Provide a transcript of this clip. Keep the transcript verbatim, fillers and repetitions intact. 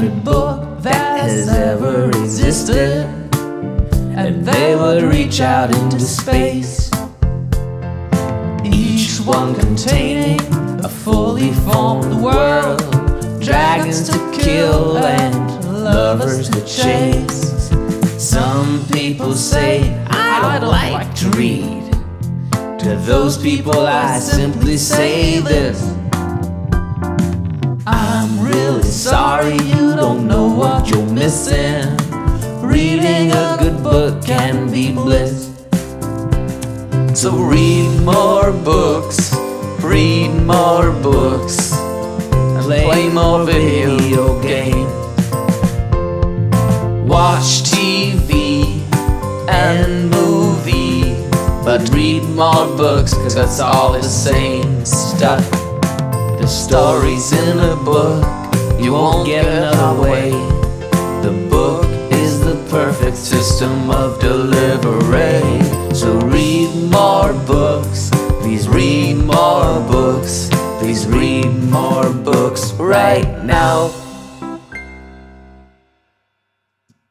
every book that has ever existed, and they would reach out into space, each one containing a fully formed world, dragons to kill and lovers to chase. Some people say I don't like to read. To those people I simply say this: I'm really sorry you don't know what you're missing. Reading a good book can be bliss. So read more books, read more books, play more video games, watch T V and movie, but read more books, cause that's all the same stuff. The story's in a book, you won't get another way. The book is the perfect system of delivery. So read more books, please read more books, please read more books right now.